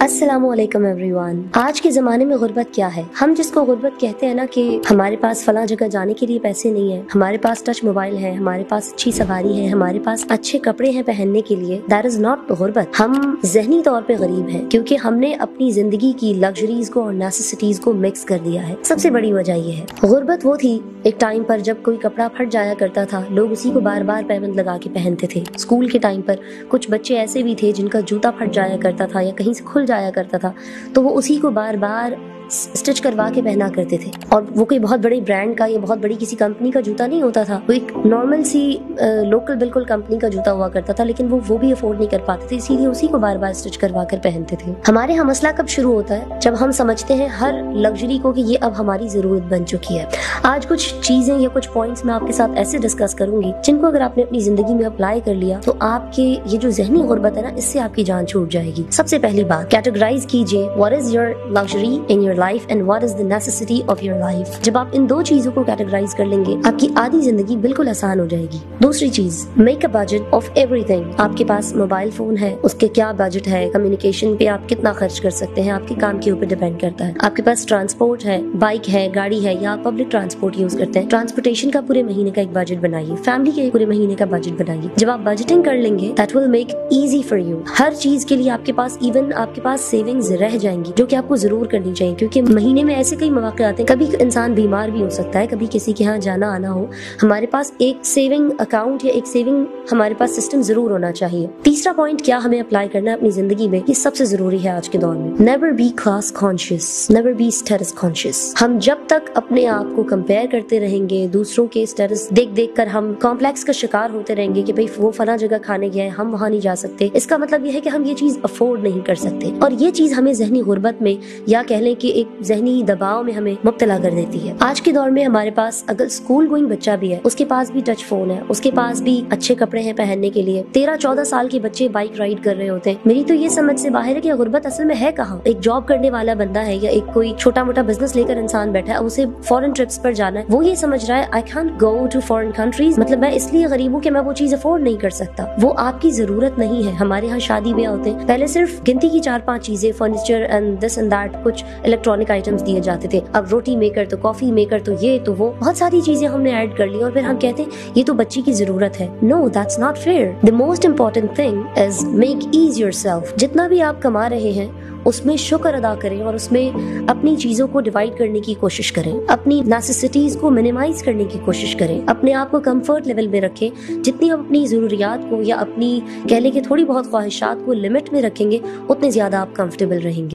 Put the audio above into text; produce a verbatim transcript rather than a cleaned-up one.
अस्सलाम वालेकुम एवरीवन। आज के ज़माने में गुर्बत क्या है? हम जिसको गुर्बत कहते हैं ना कि हमारे पास फला जगह जाने के लिए पैसे नहीं है, हमारे पास टच मोबाइल है, हमारे पास अच्छी सवारी है, हमारे पास अच्छे कपड़े हैं पहनने के लिए, दैट इज नॉट गुर्बत। हम ज़हनी तौर पे गरीब हैं क्योंकि हमने अपनी जिंदगी की लग्जरीज को और नेसेसिटीज को मिक्स कर दिया है। सबसे बड़ी वजह ये है। गुर्बत वो थी एक टाइम पर जब कोई कपड़ा फट जाया करता था, लोग उसी को बार बार पैबंद लगा के पहनते थे। स्कूल के टाइम पर कुछ बच्चे ऐसे भी थे जिनका जूता फट जाया करता था या कहीं से खुल जाया करता था, तो वो उसी को बार बार स्टिच करवा के पहना करते थे। और वो कोई बहुत बड़ी ब्रांड का या बहुत बड़ी किसी कंपनी का जूता नहीं होता था, वो एक नॉर्मल सी लोकल बिल्कुल कंपनी का जूता हुआ करता था, लेकिन वो वो भी अफोर्ड नहीं कर पाते थे, इसीलिए उसी को बार बार स्टिच करवा कर पहनते थे। हमारे यहाँ मसला कब शुरू होता है? जब हम समझते हैं हर लग्जरी को कि ये अब हमारी जरूरत बन चुकी है। आज कुछ चीजें या कुछ पॉइंट्स मैं आपके साथ ऐसे डिस्कस करूंगी जिनको अगर आपने अपनी जिंदगी में अप्लाई कर लिया तो आपके ये जो जहनी गुर्बत है ना, इससे आपकी जान छूट जाएगी। सबसे पहली बात, कैटेगराइज कीजिए what is your luxury in your life and what is the necessity of your life. जब आप इन दो चीजों को कैटेगराइज कर लेंगे, आपकी आधी जिंदगी बिल्कुल आसान हो जाएगी। दूसरी चीज, make a budget of everything. आपके पास मोबाइल फोन है, उसके क्या बजट है, कम्युनिकेशन पे आप कितना खर्च कर सकते हैं, आपके काम के ऊपर डिपेंड करता है। आपके पास ट्रांसपोर्ट है, बाइक है, गाड़ी है, या पब्लिक ट्रांसपोर्ट यूज करते हैं, ट्रांसपोर्टेशन का पूरे महीने का एक बजट बनाइए, फैमिली के पूरे महीने का बजट बनाइए। जब आप बजटिंग कर लेंगे, that will make easy for you. हर चीज के लिए आपके पास इवन आपके पास सेविंग्स रह जाएंगी, जो कि आपको जरूर करनी चाहिए, क्योंकि महीने में ऐसे कई मौके आते हैं, कभी इंसान बीमार भी हो सकता है, कभी किसी के यहाँ जाना आना हो, हमारे पास एक सेविंग अकाउंट या एक सेविंग हमारे पास सिस्टम जरूर होना चाहिए। तीसरा पॉइंट क्या हमें अप्लाई करना है अपनी जिंदगी में, ये सबसे जरूरी है आज के दौर में। Never be class conscious, never be status conscious. हम जब तक अपने आप को कंपेयर करते रहेंगे, दूसरों के स्टेटस देख देख कर हम कॉम्प्लेक्स का शिकार होते रहेंगे कि भाई वो फला जगह खाने गए, हम वहाँ नहीं जा सकते, इसका मतलब ये है कि हम ये चीज अफोर्ड नहीं कर सकते, और ये चीज हमें जहनी गुर्बत में या कह लें कि एक जहनी दबाव में हमें मुब्तला कर देती है। आज के दौर में हमारे पास अगर स्कूल गोइंग बच्चा भी है, उसके पास भी टच फोन है, उसके पास भी अच्छे कपड़े हैं पहनने के लिए, तेरह चौदह साल के बच्चे बाइक राइड कर रहे होते हैं। मेरी तो ये समझ से बाहर है कि गुर्बत असल में है कहाँ। एक जॉब करने वाला बंदा है या एक कोई छोटा मोटा बिजनेस लेकर इंसान बैठा है, उसे फॉरेन ट्रिप्स पर जाना है, वो ये समझ रहा है I can't go to foreign countries, मतलब मैं इसलिए गरीब हूँ कि मैं वो चीज अफोर्ड नहीं कर सकता। वो आपकी जरूरत नहीं है। हमारे यहाँ शादी ब्याह होते हैं, पहले सिर्फ गिनती की चार पांच चीजें, furniture and this and that, कुछ इलेक्ट्रॉनिक आइटम्स दिए जाते थे। अब रोटी मेकर तो कॉफी मेकर तो ये तो वो, बहुत सारी चीजें हमने ऐड कर ली और फिर हम कहते हैं ये तो बच्ची की जरूरत है। No, that's not fair. The most important thing is make ease yourself. जितना भी आप कमा रहे हैं उसमें शुक्र अदा करें और उसमें अपनी चीजों को डिवाइड करने की कोशिश करें, अपनी नेसेसिटीज को मिनिमाइज करने की कोशिश करें, अपने आप को कंफर्ट लेवल में रखें। जितनी आप अपनी जरूरियात को या अपनी कह लें कि थोड़ी बहुत ख्वाहिशात को लिमिट में रखेंगे, उतने ज्यादा आप कंफर्टेबल रहेंगे।